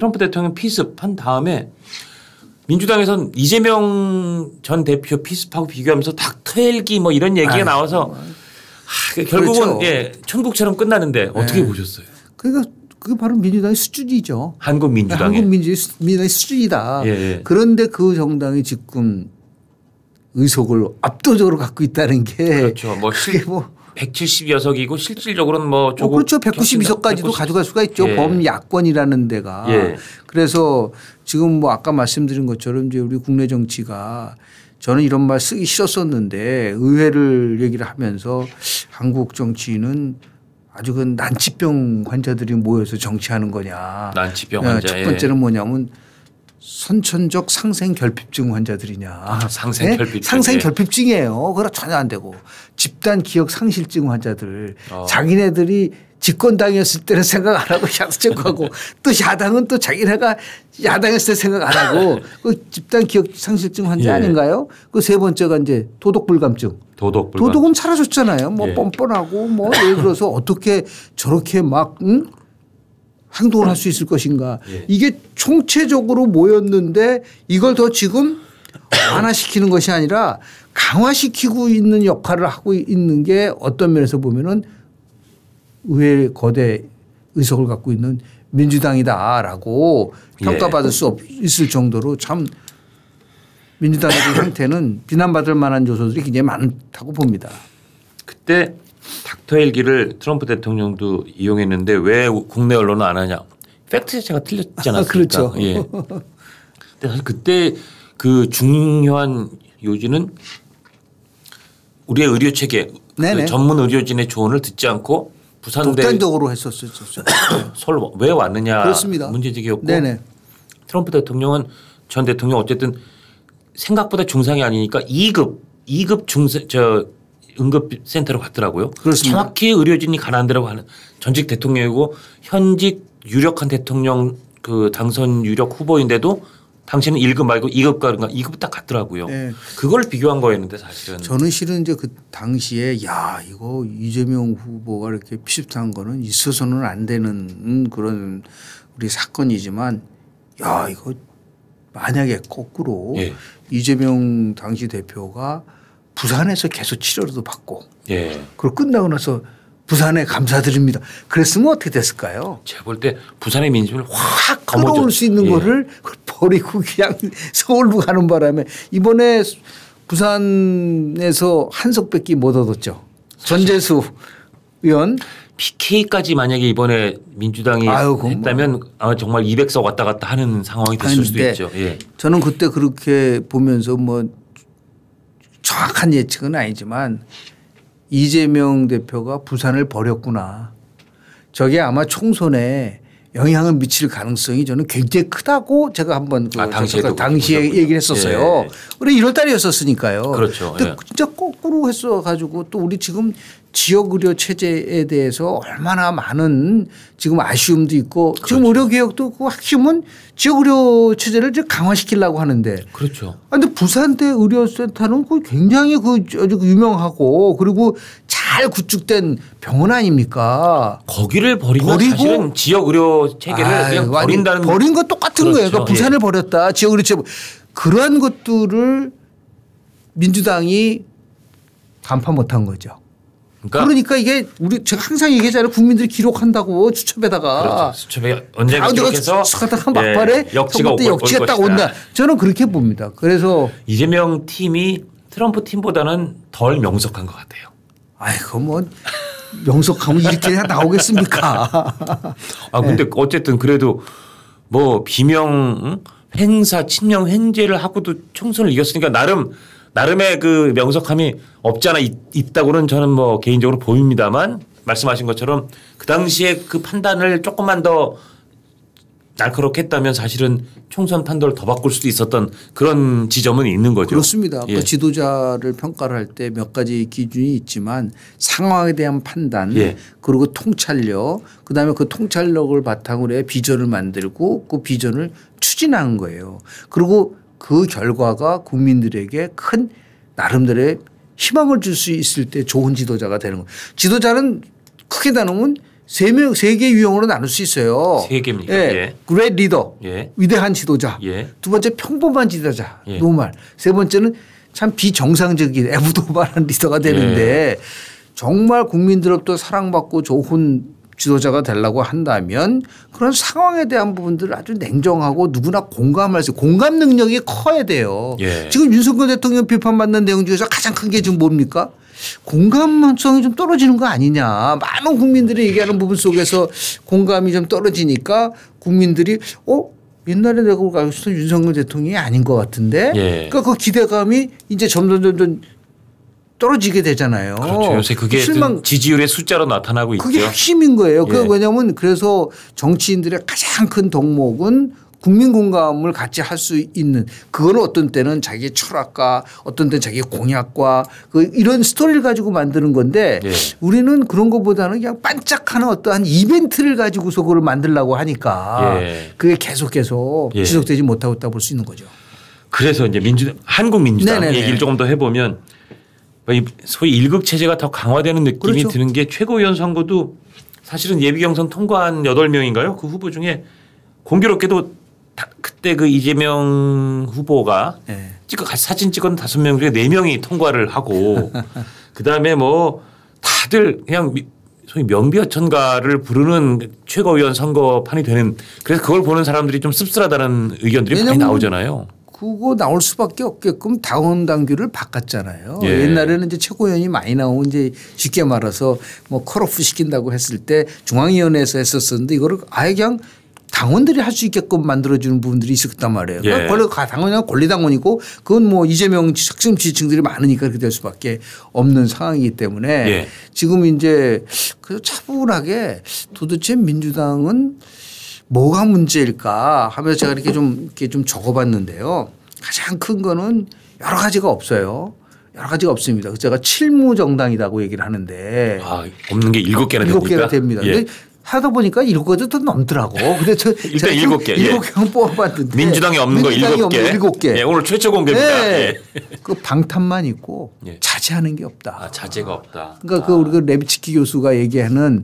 트럼프 대통령 피습한 다음에 민주당에서는 이재명 전 대표 피습하고 비교하면서 닥터 헬기 뭐 이런 얘기가 나와서 결국은 그렇죠. 예, 천국처럼 끝나는데 어떻게 보셨어요? 그러니까 그게 바로 민주당의 수준이죠. 한국민주당의. 한국민주당의 수준이다. 예, 예. 그런데 그 정당이 지금 의석을 압도적으로 갖고 있다는 게 그렇죠. 뭐, 그게 뭐 170여석이고 실질적으로는 뭐 조금 그렇죠. 192석까지도 가져갈 수가 있죠. 예. 범야권이라는 데가. 예. 그래서 지금 뭐 아까 말씀드린 것처럼 이제 우리 국내 정치가 저는 이런 말 쓰기 싫었었는데 의회를 얘기를 하면서 한국 정치인은 아주 그 난치병 환자들이 모여서 정치하는 거냐. 난치병 환자. 첫 번째는 뭐냐면 선천적 상생결핍증 환자들이냐. 상생결핍증. 상생결핍증이에요. 그거 전혀 안 되고. 집단 기억 상실증 환자들. 자기네들이 집권당이었을 때는 생각 안 하고 야당하고 또 야당은 또 자기네가 야당했을 때 생각 안 하고 그 집단 기억 상실증 환자 아닌가요? 그 세 번째가 이제 도덕불감증. 도덕은 사라졌잖아요. 뭐 뻔뻔하고 뭐 예를 들어서 어떻게 저렇게 막 행동을 할 수 있을 것인가. 이게 총체적으로 모였는데 이걸 더 지금 완화시키는 것이 아니라 강화시키고 있는 역할을 하고 있는 게 어떤 면에서 보면은 의회 거대 의석을 갖고 있는 민주당이다라고 평가받을 수 있을 정도로 참 민주당의 형태는 비난받을 만한 요소들이 굉장히 많다고 봅니다. 그때 닥터 헬기를 트럼프 대통령도 이용했는데 왜 국내 언론은 안 하냐. 팩트 자체가 틀렸지 않았습니까? 그렇죠. 예. 근데 사실 그때 그 중요한 요지는 우리의 의료 체계 그 전문 의료진의 조언을 듣지 않고 부산대 독단적으로 했었어요. 서울 왜 왔느냐 그렇습니다. 문제제기였고 트럼프 대통령은 전 대통령 어쨌든 생각보다 중상이 아니니까 2급 응급센터로 갔더라고요. 그렇습니다. 정확히 의료진이 가는 데라고 하는 전직 대통령이고 현직 유력한 대통령 그 당선 유력 후보인데도 당신은 1급 말고 2급 가는가 2급 딱 갔더라고요. 그걸 비교한 거였는데 사실은. 저는 실은 이제 그 당시에 야 이거 이재명 후보가 이렇게 피습한 거는 있어서는 안 되는 그런 우리 사건이지만 야 이거 만약에 거꾸로 이재명 당시 대표가 부산에서 계속 치료도 받고 그걸 끝나고 나서 부산에 감사드립니다. 그랬으면 어떻게 됐을까요? 제가 볼 때 부산의 민심을 확 끌어올 수 있는 거를 버리고 그냥 서울로 가는 바람에 이번에 부산에서 한석밖에 못 얻었죠. 전재수 의원. PK까지 만약에 이번에 민주당이 했다면 아마 정말 200석 왔다 갔다 하는 상황이 됐을 수도 있죠. 저는 그때 그렇게 보면서 뭐 정확한 예측은 아니지만 이재명 대표가 부산을 버렸구나. 저게 아마 총선에 영향을 미칠 가능성이 저는 굉장히 크다고 제가 한번 당시에 얘기를 했었어요. 우리 1월 달이었었으니까요. 그렇죠. 근데 진짜 거꾸로 했어 가지고 또 우리 지금 지역 의료 체제에 대해서 얼마나 많은 지금 아쉬움도 있고 지금 의료 개혁도 그 핵심은 지역 의료 체제를 이제 강화시키려고 하는데. 그렇죠. 그런데 부산대 의료센터는 그 굉장히 그 아주 유명하고 그리고 잘 구축된 병원 아닙니까? 거기를 버리면 사실은 지역 의료 체계를 그냥 버린다는. 버린 거 똑같은 거예요. 그러니까 부산을 버렸다. 지역 의료 체계. 그러한 것들을 민주당이 간파 못한 거죠. 그러니까 이게 우리 제가 항상 얘기하잖아요. 국민들이 기록한다고 수첩에다가. 그렇죠. 수첩에 언젠가 기록해서 하다가 막판에 역지가 딱 온다. 저는 그렇게 봅니다. 그래서 이재명 팀이 트럼프 팀보다는 덜 명석한 것 같아요. 아이고 뭐 명석하면 이렇게 나오겠습니까? 근데 어쨌든 그래도 뭐 비명 횡사 친명 횡재를 하고도 총선을 이겼으니까 나름의 그 명석함이 없지 않아 있다고는 저는 뭐 개인적으로 보입니다만 말씀하신 것처럼 그 당시에 그 판단을 조금만 더 날카롭게 했다면 사실은 총선 판도를 더 바꿀 수도 있었던 그런 지점은 있는 거죠. 그렇습니다. 그 지도자를 평가를 할 때 몇 가지 기준이 있지만 상황에 대한 판단 그리고 통찰력 그다음에 그 통찰력을 바탕으로 해 비전을 만들고 그 비전을 추진하는 거예요. 그리고 그 결과가 국민들에게 큰 나름대로의 희망을 줄 수 있을 때 좋은 지도자가 되는 거예요. 지도자는 크게 나누면 세 개 유형으로 나눌 수 있어요. 세 개입니까? 예. 예. 그레이트 리더. 예. 위대한 지도자. 예. 두 번째 평범한 지도자. 예. 노말. 세 번째는 참 비정상적인 애부도발한 리더가 되는데 예. 정말 국민들로부터 사랑받고 좋은 지도자가 되려고 한다면 그런 상황에 대한 부분들을 아주 냉정하고 누구나 공감할 수 공감 능력이 커야 돼요. 예. 지금 윤석열 대통령 비판받는 내용 중에서 가장 큰 게 지금 뭡니까? 공감성이 좀 떨어지는 거 아니냐. 많은 국민들이 얘기하는 부분 속에서 공감이 좀 떨어지니까 국민들이 옛날에 내가 알고 있었던 윤석열 대통령이 아닌 것 같은데. 예. 그러니까 그 기대감이 이제 점점 떨어지게 되잖아요. 그렇죠. 요새 그게 지지율의 숫자로 나타나고 있죠. 그게 핵심인 거예요. 예. 왜냐하면 그래서 정치인들의 가장 큰 덕목은 국민 공감을 같이 할 수 있는 그거는 어떤 때는 자기의 철학과 어떤 때는 자기의 공약과 이런 스토리를 가지고 만드는 건데 예. 우리는 그런 것보다는 그냥 반짝하는 어떠한 이벤트를 가지고서 그걸 만들려고 하니까 예. 그게 계속 예. 지속되지 못하고 있다고 볼 수 있는 거죠. 그래서 이제 한국민주당 네네네. 얘기를 조금 더 해보면 소위 일극 체제가 더 강화되는 느낌이 그렇죠. 드는 게 최고위원 선거도 사실은 예비 경선 통과한 8명인가요? 그 후보 중에 공교롭게도 그때 그 이재명 후보가 네. 사진 찍은 5명 중에 4명이 통과를 하고 그다음에 뭐 다들 그냥 소위 명비어천가를 부르는 최고위원 선거판이 되는 그래서 그걸 보는 사람들이 좀 씁쓸하다는 의견들이 많이 나오잖아요. 그거 나올 수밖에 없게끔 당원 당규를 바꿨잖아요. 예. 옛날에는 이제 최고위원이 많이 나오면 이제 쉽게 말해서 뭐 컷오프 시킨다고 했을 때 중앙위원회에서 했었었는데 이거를 아예 그냥 당원들이 할 수 있게끔 만들어주는 부분들이 있었단 말이에요. 예. 그러니까 당원이 권리당원이고 그건 뭐 이재명 핵심 지지층들이 많으니까 그렇게 될 수밖에 없는 상황이기 때문에 예. 지금 이제 그래서 차분하게 도대체 민주당은 뭐가 문제일까 하면서 제가 이렇게 좀 적어봤는데요. 가장 큰 거는 여러 가지가 없어요. 여러 가지가 없습니다. 제가 칠무정당이라고 얘기를 하는데. 없는 게 7개나 됩니까? 7개나 됩니다. 예. 근데 하다 보니까 7개도 더 넘더라고. 근데 일단 7개. 7개만 뽑아봤는데. 민주당이 없는 거 7개. 7개. 예, 오늘 최초 공개입니다. 네. 예. 그 방탄만 있고 예. 자제하는 게 없다. 자제가 없다. 그러니까 우리가 레비츠키 교수가 얘기하는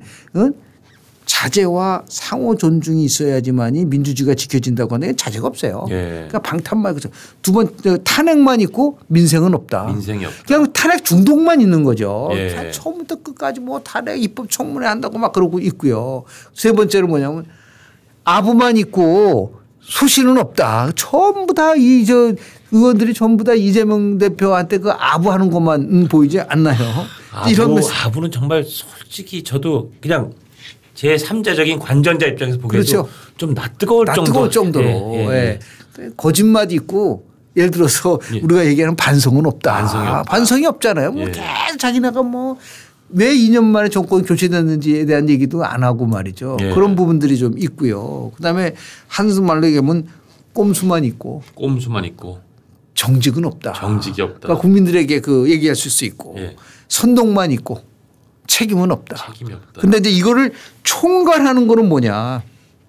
자제와 상호 존중이 있어야지만이 민주주의가 지켜진다고 하는 게 자제가 없어요. 예. 그러니까 방탄만 그죠. 두 번째 탄핵만 있고 민생은 없다. 민생이 없다. 그냥 탄핵 중독만 있는 거죠. 예. 처음부터 끝까지 뭐 탄핵 입법 청문회 한다고 막 그러고 있고요. 세 번째로 뭐냐면 아부만 있고 소신은 없다. 전부 다 의원들이 전부 다 이재명 대표한테 그 아부하는 것만 보이지 않나요? 아부는 정말 솔직히 저도 그냥 제 3자적인 관전자 입장에서 보기에도 그렇죠. 좀 낯뜨거울 정도로 예. 거짓말이 있고 예를 들어서 우리가 얘기하는 반성은 없다. 반성이 없잖아요. 뭐 계속 자기네가 뭐 왜 2년 만에 정권 교체됐는지에 대한 얘기도 안 하고 말이죠. 예. 그런 부분들이 좀 있고요. 그다음에 한숨말로 얘기하면 꼼수만 있고 정직은 없다. 정직이 없다. 그러니까 국민들에게 얘기할 수 있고 예. 선동만 있고 책임은 없다. 책임이 없다. 그런데 이제 이거를 총괄하는 거는 뭐냐.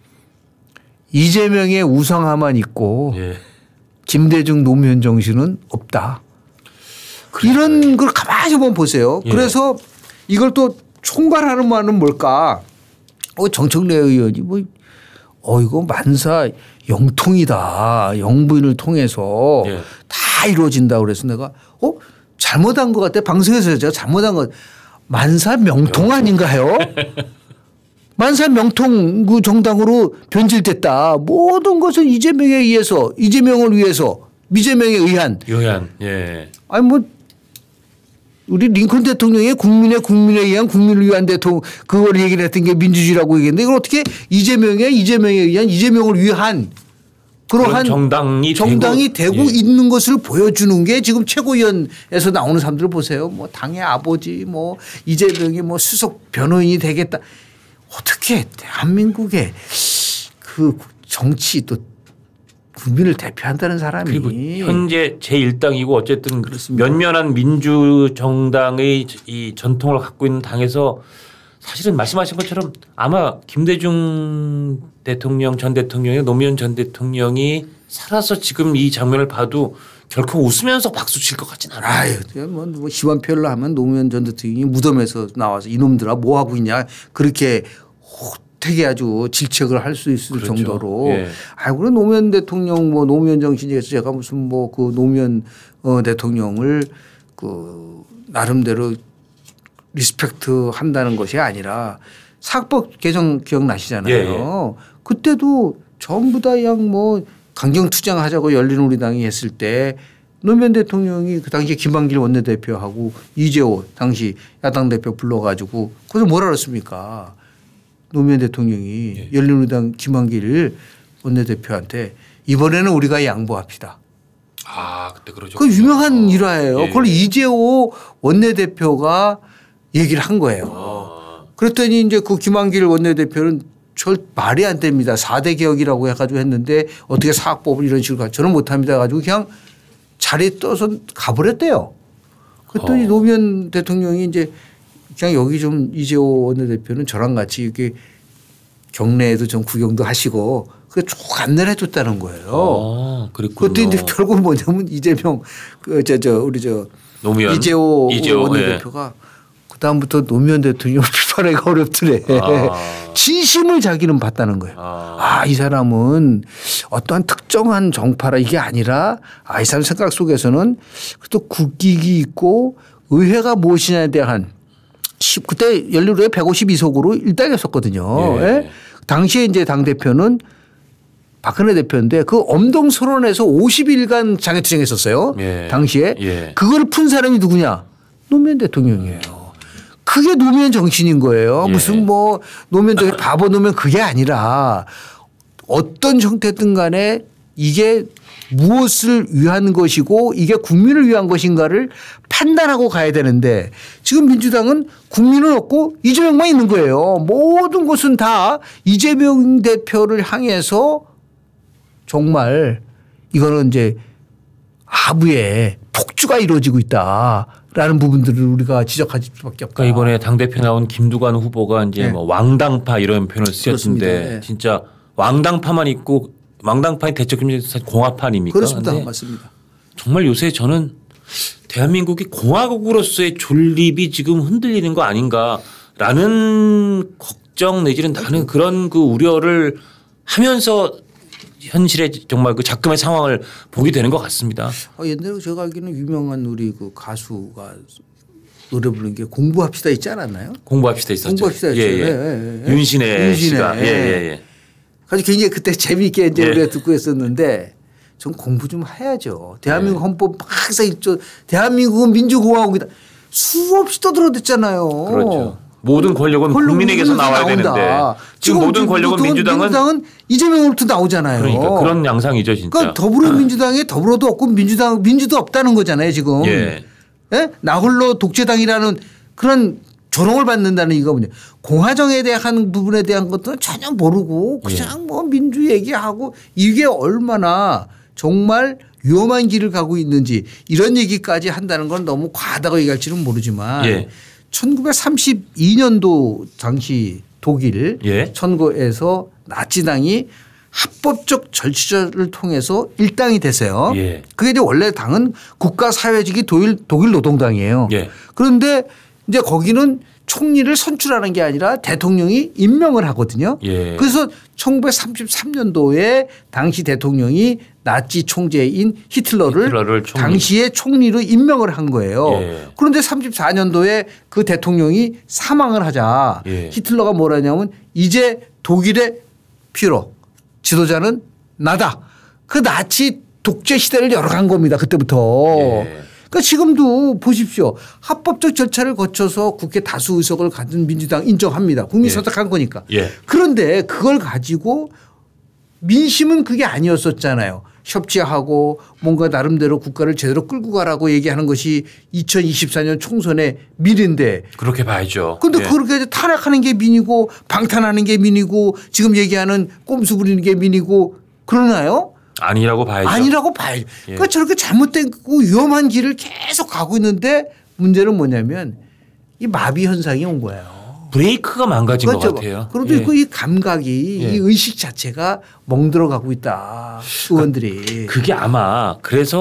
이재명의 우상화만 있고 예. 김대중 노무현 정신은 없다. 이런 걸 가만히 한번 보세요. 예. 그래서 이걸 또 총괄하는 말은 뭘까. 정청래 의원이 이거 만사 영통이다. 영부인을 통해서 예. 다 이루어진다 그래서 내가 잘못한 것 같아. 방송에서 제가 잘못한 것 만사 명통 아닌가요? 만사 명통 그 정당으로 변질됐다. 모든 것은 이재명을 위해서 미재명에 의한. 예. 아니 뭐 우리 링컨 대통령이 국민에 의한 국민을 위한 대통령 그걸 얘기를 했던 게 민주주의라고 얘기했는데 이걸 어떻게 이재명에 의한 이재명을 위한 그러한 정당이 되고 예. 있는 것을 보여주는 게 지금 최고위원에서 나오는 사람들을 보세요. 뭐 당의 아버지 뭐 이재명이 뭐 수석 변호인이 되겠다. 어떻게 대한민국의 그 정치 또 국민을 대표한다는 사람이 그리고 현재 제1당이고 어쨌든 그렇습니다. 면면한 민주정당의 이 전통을 갖고 있는 당에서 사실은 말씀하신 것처럼 아마 김대중 대통령 전 대통령이 노무현 전 대통령이 살아서 지금 이 장면을 봐도 결코 웃으면서 박수 칠 것 같진 않아요. 아유, 뭐 희만 표현을 하면 노무현 전 대통령이 무덤에서 나와서 이놈들아 뭐 하고 있냐 그렇게 되게 아주 질책을 할 수 있을 그렇죠. 정도로. 예. 아이고, 그래 노무현 대통령 뭐 노무현 정신에서 제가 무슨 뭐 그 노무현 대통령을 그 나름대로 리스펙트 한다는 것이 아니라 사법 개정 기억나시잖아요. 예. 그때도 전부 다 그냥 뭐 강경투쟁하자고 열린우리당이 했을 때 노무현 대통령이 그 당시에 김한길 원내대표하고 이재호 당시 야당 대표 불러가지고 거기서 뭐라 그랬습니까? 노무현 대통령이 예. 열린우리당 김한길 원내대표한테 이번에는 우리가 양보합시다. 아, 그때 그러죠. 그 유명한 일화예요. 예. 그걸 이재호 원내대표가 얘기를 한 거예요. 그랬더니 이제 그 김한길 원내대표는 저 말이 안 됩니다. 4대 개혁이라고 해가지고 했는데 어떻게 사학법을 이런 식으로 저는 못합니다 해가지고 그냥 자리에 떠서 가버렸대요. 그랬더니 노무현 대통령이 이제 그냥 여기 좀 이재호 원내대표는 저랑 같이 이렇게 경내에도 좀 구경도 하시고 그게 쭉 안내를 해줬다는 거예요. 그랬군요. 그것도 이제 결국 뭐냐면 이재명 우리 노무현 이재호 이재호, 원내대표가 그다음부터 노무현 대통령을 비판하기가 어렵더래. 진심을 자기는 봤다는 거예요. 이 사람은 어떠한 특정한 정파라 이게 아니라 이 사람 생각 속에서는 또 국익이 있고 의회가 무엇이냐에 대한 그때 열린우리가 152석으로 일당이었었거든요. 예. 예? 당시에 이제 당대표는 박근혜 대표인데 그 엄동 선언에서 50일간 장애투쟁했었어요. 예. 당시에. 예. 그걸 푼 사람이 누구냐? 노무현 대통령이에요. 그게 노무현 정신인 거예요. 예. 무슨 뭐 노무현 대통령 바보 노무현 그게 아니라 어떤 형태든 간에 이게 무엇을 위한 것이고 이게 국민을 위한 것인가를 판단하고 가야 되는데 지금 민주당은 국민은 없고 이재명만 있는 거예요. 모든 것은 다 이재명 대표를 향해서 정말 이거는 이제 하부에 폭주가 이루어지고 있다라는 부분들을 우리가 지적할 수밖에 없다. 그러니까 이번에 당대표 나온 김두관 후보가 이제 네. 뭐 왕당파 이런 표현을 쓰셨는데 그렇습니다. 네. 진짜 왕당파만 있고 왕당파의 대적 공화파 아닙니까? 그렇습니다. 맞습니다. 정말 요새 저는 대한민국이 공화국으로서의 존립이 지금 흔들리는 거 아닌가라는 걱정 내지는 나는 그런 그 우려를 하면서 현실의 정말 그 작금의 상황을 보게 되는 것 같습니다. 옛날에 제가 알기로는 유명한 우리 그 가수가 노래 부르는 게 공부합시다 있지 않았나요? 공부합시다 있었죠. 공부합시다 있죠. 예. 윤신혜 씨가. 예. 그래서 굉장히 그때 재미있게 이제 우리가 듣고 있었는데 전 공부 좀 해야죠. 대한민국 헌법 막상 읽죠. 대한민국은 민주공화국이다. 수없이 떠들어댔잖아요. 그렇죠. 모든 권력은 국민에게서 나와야 되는데 지금 모든 권력은 민주당은 이재명으로부터 나오잖아요. 그러니까 그런 양상이죠 진짜. 그러니까 더불어민주당에 더불어도 없고 민주도 없다는 거잖아요 지금. 예. 예? 나홀로 독재당이라는 그런 조롱을 받는다는 이거군요. 공화정에 대한 부분에 대한 것들은 전혀 모르고 그냥 뭐 민주 얘기하고 이게 얼마나 정말 위험한 길을 가고 있는지 이런 얘기까지 한다는 건 너무 과하다고 얘기할지는 모르지만 1932년도 당시 독일 선거에서 나치당이 합법적 절차를 통해서 일당이 됐어요. 그게 이제 원래 당은 국가사회주의 독일 노동당이에요. 그런데 이제 거기는 총리를 선출하는 게 아니라 대통령이 임명을 하거든요. 그래서 1933년도에 당시 대통령이 나치 총재인 히틀러를 당시에 총리로 임명을 한 거예요. 그런데 34년도에 그 대통령이 사망을 하자 히틀러가 뭐라냐면 이제 독일의 피로 지도자는 나다. 그 나치 독재 시대를 열어간 겁니다. 그때부터. 그러니까 지금도 보십시오. 합법적 절차를 거쳐서 국회 다수 의석을 가진 민주당 인정합니다. 국민 선택한 거니까. 그런데 그걸 가지고 민심은 그게 아니었었잖아요. 협치하고 뭔가 나름대로 국가를 제대로 끌고 가라고 얘기하는 것이 2024년 총선의 민인데. 그렇게 봐야죠. 그런데 그렇게 탄핵하는 게 민이고 방탄하는 게 민이고 지금 얘기하는 꼼수 부리는 게 민이고 그러나요? 아니라고 봐야죠. 아니라고 봐야죠. 그러니까 저렇게 잘못되고 위험한 길을 계속 가고 있는데 문제는 뭐냐면 이 마비 현상이 온 거예요. 브레이크가 망가진 것 같아요. 그래도 이 감각이 이 의식 자체가 멍들어가고 있다. 의원들이. 그게 아마 그래서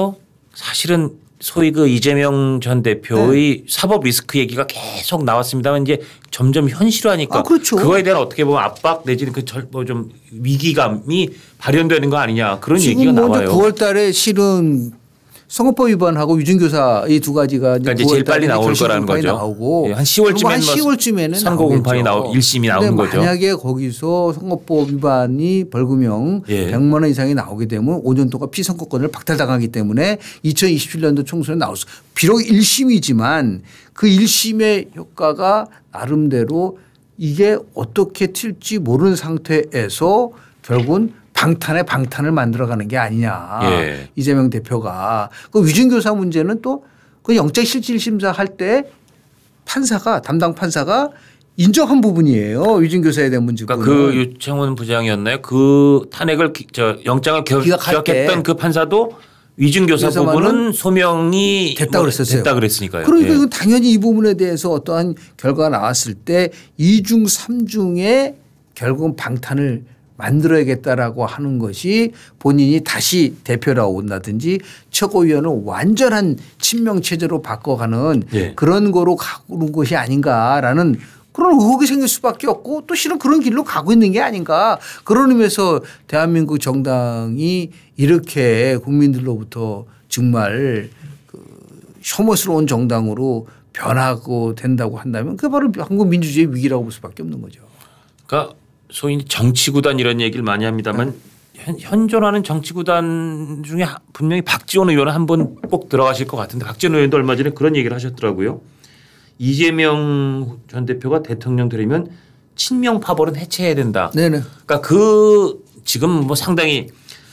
사실은 소위 그 이재명 전 대표의 사법 리스크 얘기가 계속 나왔습니다만 이제 점점 현실화니까 그렇죠. 그거에 대한 어떻게 보면 압박 내지는 그 좀 위기감이 발현되는 거 아니냐 그런 얘기가 나와요. 9월 달에 실은 선거법 위반하고 위증교사 이 두 가지가 그러니까 이제 제일 빨리 나올 거라는 거죠. 나오고 한 10월쯤에는 선거 공판이 1심이 나오는 거죠. 만약에 거기서 선거법 위반이 벌금형 100만 원 이상이 나오게 되면 5년 동안 피선거권을 박탈당하기 때문에 2027년도 총선에 나올 수. 비록 1심이지만 그 1심의 효과가 나름대로 이게 어떻게 튈지 모르는 상태에서 결국은 방탄을 만들어가는 게 아니냐. 예. 이재명 대표가. 그 위증교사 문제는 또 그 영장실질심사 할 때 담당 판사가 인정한 부분이에요. 위증교사에 대한 문제. 그러니까 그 유창훈 부장이었나요? 그 탄핵을 영장을 기각했던 그 판사도 위증교사 부분은 소명이 됐다 그랬었어요. 됐다 그랬으니까요. 그러니까 예. 당연히 이 부분에 대해서 어떠한 결과가 나왔을 때 2중 3중에 결국은 방탄을 만들어야겠다라고 하는 것이 본인이 다시 대표라고 온다든지 최고위원을 완전한 친명체제로 바꿔가는 예. 그런 거로 가는 것이 아닌가라는 그런 의혹이 생길 수밖에 없고 또 실은 그런 길로 가고 있는 게 아닌가. 그런 의미에서 대한민국 정당이 이렇게 국민들로부터 정말 그 혐오스러운 정당으로 변하고 된다고 한다면 그게 바로 한국 민주주의의 위기라고 볼 수밖에 없는 거죠. 그러니까 소위 정치구단 이런 얘기를 많이 합니다만 현존하는 정치구단 중에 분명히 박지원 의원은 한번 꼭 들어가실 것 같은데 박지원 의원도 얼마 전에 그런 얘기를 하셨더라고요. 이재명 전 대표가 대통령 되려면 친명 파벌은 해체해야 된다. 네네. 그러니까 그 지금 뭐 상당히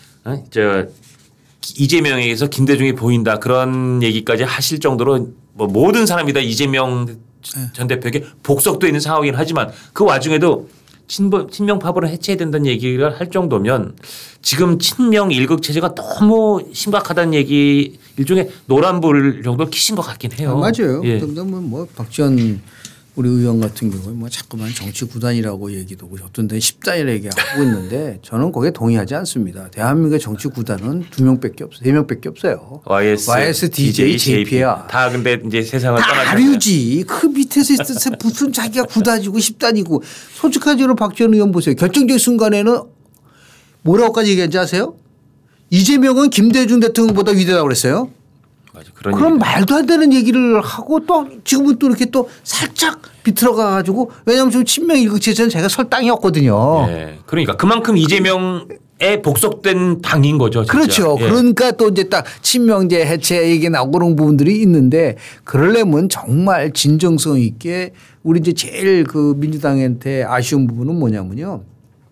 이재명에게서 김대중이 보인다 그런 얘기까지 하실 정도로 뭐 모든 사람이 다 이재명 전 대표에게 복속돼 있는 상황이긴 하지만 그 와중에도 친명 파벌을 해체해야 된다는 얘기를 할 정도면 지금 친명 일극 체제가 너무 심각하다는 얘기 일종의 노란불 정도를 키신 것 같긴 해요. 맞아요. 예. 그런데 뭐 박지원 우리 의원 같은 경우에 뭐 자꾸만 정치 구단이라고 얘기도 하고 어떤 데는 10단이라고 얘기하고 있는데 저는 거기에 동의하지 않습니다. 대한민국의 정치 구단은 2명밖에 없어요. 3명밖에 없어요. YS, DJ, JP야. 다 근데 이제 세상을 떠나잖아요. 다르지. 그 밑에서 있어서 무슨 자기가 구단이고 10단이고 솔직하지로 박지원 의원 보세요. 결정적인 순간에는 뭐라고까지 얘기한지 아세요? 이재명은 김대중 대통령보다 위대하다고 그랬어요. 맞아. 그럼 말도 안 되는 얘기를 하고 또 지금은 또 이렇게 또 살짝 비틀어가 가지고 왜냐하면 지금 친명 일극체제는 제가 설 땅이 없거든요. 예. 그러니까 그만큼 이재명에 복속된 당인 거죠. 진짜. 그렇죠. 예. 그러니까 또 이제 딱 친명제 해체 얘기 나오고 그런 부분들이 있는데 그러려면 정말 진정성 있게 우리 이제 제일 그 민주당한테 아쉬운 부분은 뭐냐면요.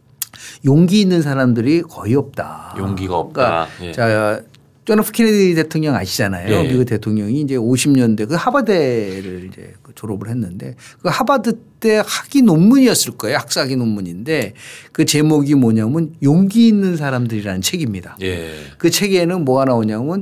용기 있는 사람들이 거의 없다. 용기가 없다. 그러니까 자. 존 F 케네디 대통령 아시잖아요. 네. 미국 대통령이 이제 50년대 그 하버드를 이제 졸업을 했는데 그 하버드 때 학위 논문이었을 거예요. 학사학위 논문인데 그 제목이 뭐냐면 용기 있는 사람들이라는 책입니다. 예. 그 책에는 뭐가 나오냐면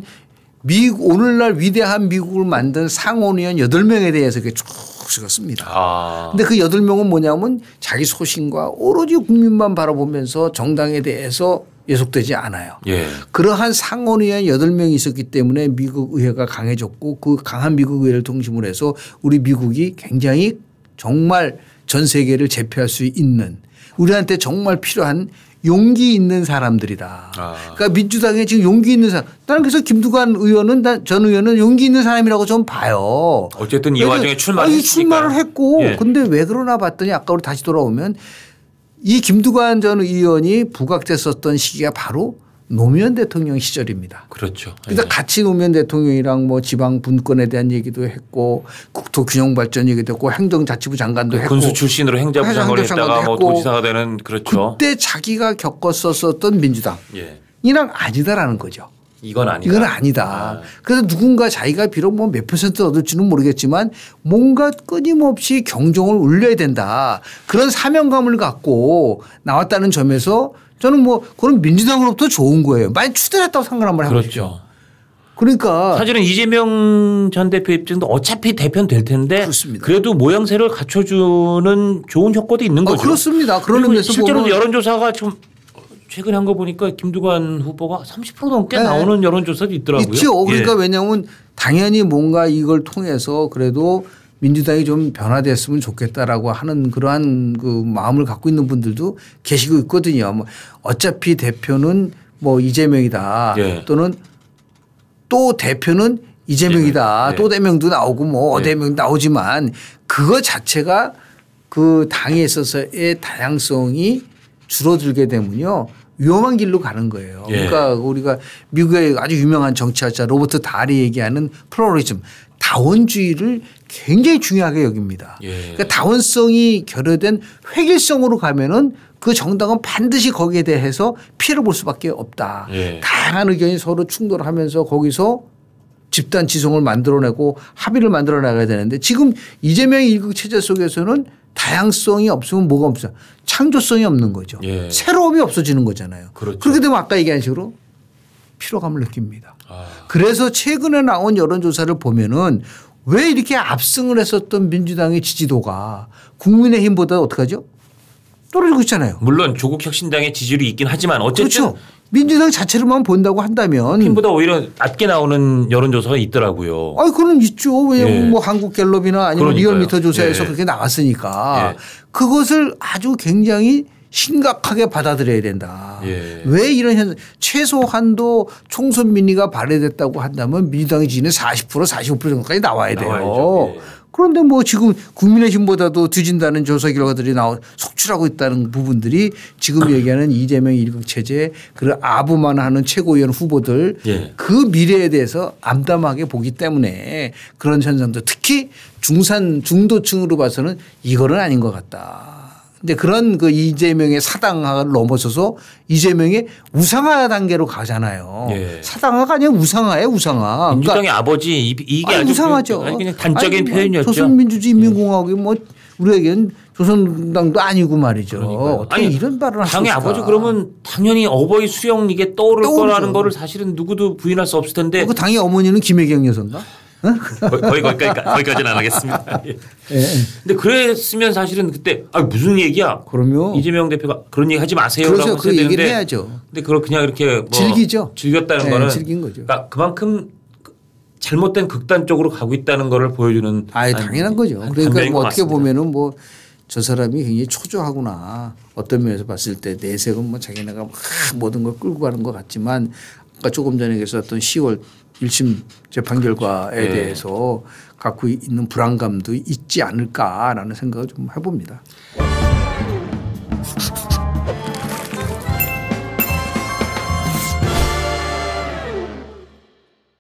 오늘날 위대한 미국을 만든 상원의원 8명에 대해서 이렇게 쭉 적었습니다. 근데 그 8명은 뭐냐면 자기 소신과 오로지 국민만 바라보면서 정당에 대해서 예속되지 않아요. 예. 그러한 상원의원 8명이 있었기 때문에 미국 의회가 강해졌고 그 강한 미국 의회를 중심으로 해서 우리 미국이 굉장히 정말 전 세계를 제패할 수 있는 우리한테 정말 필요한 용기 있는 사람들이다. 그러니까 민주당에 지금 용기 있는 사람. 나는 그래서 김두관 의원은 전 의원은 용기 있는 사람이라고 좀 봐요. 어쨌든 이 와중에 출마를 했고 예. 근데 왜 그러나 봤더니 아까 우리 다시 돌아오면 이 김두관 전 의원이 부각됐었던 시기가 바로 노무현 대통령 시절입니다. 그렇죠. 그래서 예. 같이 노무현 대통령이랑 뭐 지방 분권에 대한 얘기도 했고 국토 균형 발전 얘기도 했고 행정자치부 장관도 했고 군수 출신으로 행자부 장관을 했다가 뭐 도지사가 되는 그렇죠. 그때 자기가 겪었었던 민주당이랑 아니다라는 거죠. 이건 아니다. 그래서 누군가 자기가 비록 뭐 몇 % 얻을지는 모르겠지만 뭔가 끊임없이 경종을 울려야 된다. 그런 사명감을 갖고 나왔다는 점에서 저는 뭐 그런 민주당으로부터 좋은 거예요. 많이 추대했다고 생각을 한번 해보죠. 그렇죠. 그러니까 사실은 이재명 전 대표 입장도 어차피 대표는 될 텐데 그렇습니다. 그래도 모양새를 갖춰주는 좋은 효과도 있는 거죠. 그렇습니다. 그런 의미에서 실제로 여론조사가 지금 최근에 한 거 보니까 김두관 후보가 30% 넘게 네. 나오는 여론조사도 있더라고요. 있죠. 그러니까 예. 왜냐하면 당연히 뭔가 이걸 통해서 그래도 민주당이 좀 변화됐으면 좋겠다라고 하는 그러한 그 마음을 갖고 있는 분들도 계시고 있거든요. 뭐 어차피 대표는 뭐 이재명이다. 예. 또는 또 대표는 이재명이다. 예. 또 대명도 나오고 뭐 대명 나오지만 그거 자체가 그 당에 있어서의 다양성이 줄어들게 되면요. 위험한 길로 가는 거예요. 예. 그러니까 우리가 미국의 아주 유명한 정치학자 로버트 달이 얘기하는 플로리즘 다원주의를 굉장히 중요하게 여깁니다. 예. 그러니까 다원성이 결여된 획일성으로 가면은 그 정당은 반드시 거기에 대해서 피해를 볼 수밖에 없다. 예. 다양한 의견이 서로 충돌하면서 거기서 집단 지성을 만들어내고 합의를 만들어 나가야 되는데 지금 이재명의 일극 체제 속에서는 다양성이 없으면 뭐가 없어요. 창조성이 없는 거죠. 예. 새로움이 없어지는 거잖아요. 그렇죠. 그렇게 되면 아까 얘기한 식으로 피로감을 느낍니다. 아. 그래서 최근에 나온 여론조사를 보면은 왜 이렇게 압승을 했었던 민주당의 지지도가 국민의힘보다 어떡하죠? 떨어지고 있잖아요. 물론 조국 혁신당의 지지율이 있긴 하지만 어쨌든 그렇죠. 민주당 자체로만 본다고 한다면 핀보다 오히려 낮게 나오는 여론조사가 있더라고요. 아니, 그건 있죠. 왜냐하면 예. 뭐 한국갤럽이나 아니면 그러니까요. 리얼미터 조사에서 예. 그렇게 나왔으니까 예. 그것을 아주 굉장히 심각하게 받아들여야 된다. 예. 왜 이런 현상 최소한도 총선 민의가 발의됐다고 한다면 민주당의 지지는 40% 45% 정도까지 나와야 돼요. 나와야죠. 예. 그런데 뭐 지금 국민의힘보다도 뒤진다는 조사 결과들이 속출하고 있다는 부분들이 지금 얘기하는 이재명 일극 체제 그리고 아부만 하는 최고위원 후보들 예. 그 미래에 대해서 암담하게 보기 때문에 그런 현상도 특히 중도층으로 봐서는 이거는 아닌 것 같다. 근데 그런 그 이재명의 사당화를 넘어서서 이재명의 우상화 단계로 가잖아요. 예. 사당화가 아니라 우상화예요, 우상화. 민주당의 아버지 이게 아니, 아주 우상하죠. 그냥 단적인 아니, 표현이었죠. 조선민주주의인민공화국이 뭐 우리에겐 조선당도 아니고 말이죠. 그러니까요. 어떻게 아니, 이런 발언을 할 수 있을까. 당의 아버지 그러면 당연히 어버이 수영 이게 떠오를 떠오르죠. 거라는 거를 사실은 누구도 부인할 수 없을 텐데 그 당의 어머니는 김혜경 여사인가? 거기까지는 안 하겠습니다. 예. 예. 근데 그랬으면 사실은 그때 무슨 얘기야? 그럼요. 이재명 대표가 그런 얘기 하지 마세요라고 그래서 그 했어야 얘기를 되는데 해야죠. 근데 그걸 그냥 이렇게 뭐 즐기죠. 즐겼다는 네, 거는 즐긴 거죠. 그러니까 그만큼 잘못된 극단 쪽으로 가고 있다는 거를 보여주는 당연한 거죠. 그러니까 단면인 뭐 것 어떻게 같습니다. 보면은 뭐 저 사람이 굉장히 초조하구나. 어떤 면에서 봤을 때 내색은 뭐 자기네가 막 모든 걸 끌고 가는 것 같지만 아까 조금 전에 계셨던 10월 1심 재판 결과에 네. 대해서 갖고 있는 불안감도 있지 않을까라는 생각을 좀 해봅니다.